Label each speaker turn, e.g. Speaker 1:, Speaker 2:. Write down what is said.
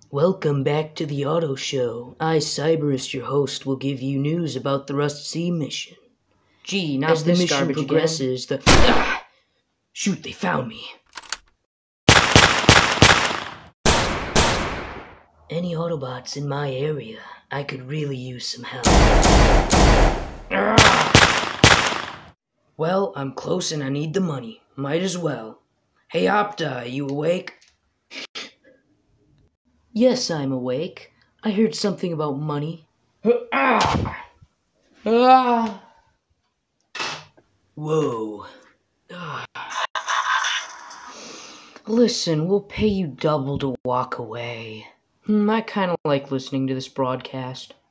Speaker 1: Welcome back to the Auto Show. I, Cyberus, your host, will give you news about the Rust Sea mission.
Speaker 2: Gee, not
Speaker 1: As the
Speaker 2: this
Speaker 1: mission
Speaker 2: garbage
Speaker 1: progresses, Shoot, they found me. Any Autobots in my area, I could really use some help. Well, I'm close and I need the money. Might as well. Hey, Opta, you awake? Yes, I'm awake. I heard something about money. Whoa. Listen, we'll pay you double to walk away. I kind of like listening to this broadcast.